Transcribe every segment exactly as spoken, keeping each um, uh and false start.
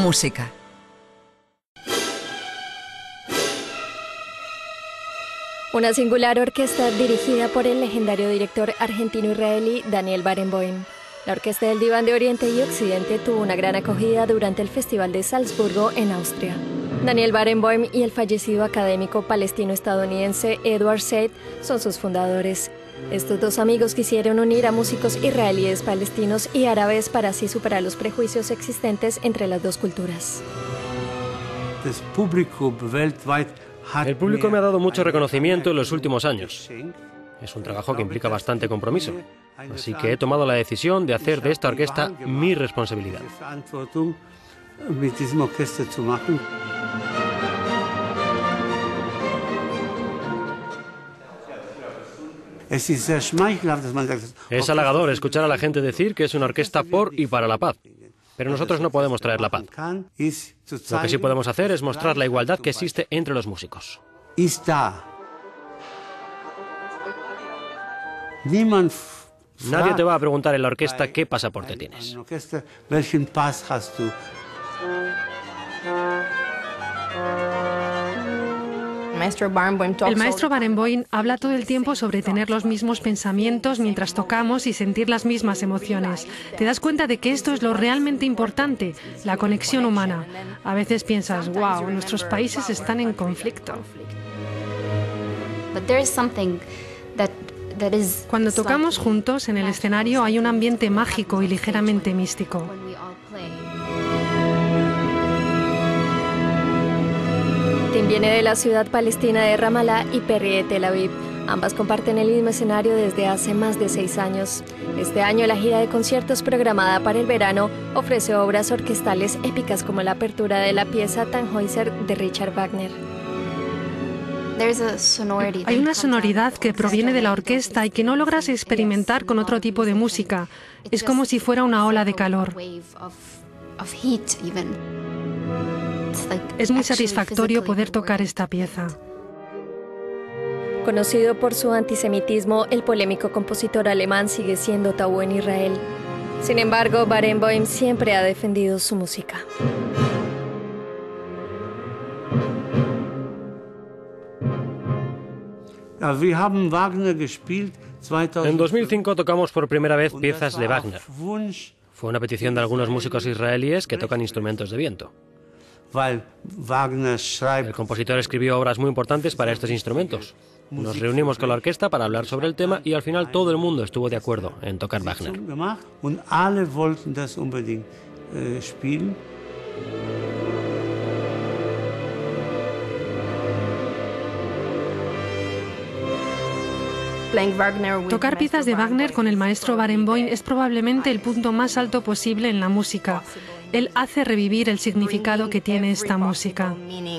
música. Una singular orquesta dirigida por el legendario director argentino-israelí Daniel Barenboim. La Orquesta del Diván de Oriente y Occidente tuvo una gran acogida durante el Festival de Salzburgo en Austria. Daniel Barenboim y el fallecido académico palestino-estadounidense Edward Said son sus fundadores. Estos dos amigos quisieron unir a músicos israelíes, palestinos y árabes para así superar los prejuicios existentes entre las dos culturas. El público me ha dado mucho reconocimiento en los últimos años. Es un trabajo que implica bastante compromiso, así que he tomado la decisión de hacer de esta orquesta mi responsabilidad. Es halagador escuchar a la gente decir que es una orquesta por y para la paz, pero nosotros no podemos traer la paz. Lo que sí podemos hacer es mostrar la igualdad que existe entre los músicos. Nadie te va a preguntar en la orquesta qué pasaporte tienes. El maestro Barenboim habla todo el tiempo sobre tener los mismos pensamientos mientras tocamos y sentir las mismas emociones. Te das cuenta de que esto es lo realmente importante, la conexión humana. A veces piensas, wow, nuestros países están en conflicto. Cuando tocamos juntos en el escenario hay un ambiente mágico y ligeramente místico. Tim viene de la ciudad palestina de Ramallah y Perry de Tel Aviv. Ambas comparten el mismo escenario desde hace más de seis años. Este año la gira de conciertos programada para el verano ofrece obras orquestales épicas como la apertura de la pieza Tannhäuser de Richard Wagner. Hay una sonoridad que proviene de la orquesta y que no logras experimentar con otro tipo de música. Es como si fuera una ola de calor. Es muy satisfactorio poder tocar esta pieza. Conocido por su antisemitismo, el polémico compositor alemán sigue siendo tabú en Israel. Sin embargo, Barenboim siempre ha defendido su música. En dos mil cinco tocamos por primera vez piezas de Wagner. Fue una petición de algunos músicos israelíes que tocan instrumentos de viento. El compositor escribió obras muy importantes para estos instrumentos. Nos reunimos con la orquesta para hablar sobre el tema y al final todo el mundo estuvo de acuerdo en tocar Wagner. Tocar piezas de Wagner con el maestro Barenboim es probablemente el punto más alto posible en la música. Él hace revivir el significado que tiene esta música.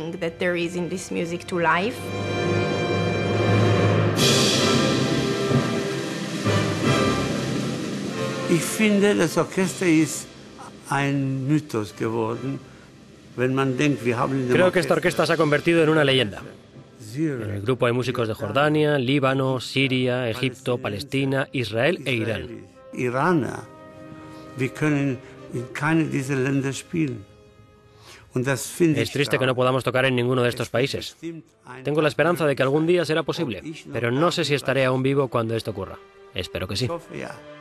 Creo que esta orquesta se ha convertido en una leyenda. En el grupo hay músicos de Jordania, Líbano, Siria, Egipto, Palestina, Israel e Irán. Es triste que no podamos tocar en ninguno de estos países. Tengo la esperanza de que algún día será posible, pero no sé si estaré aún vivo cuando esto ocurra. Espero que sí.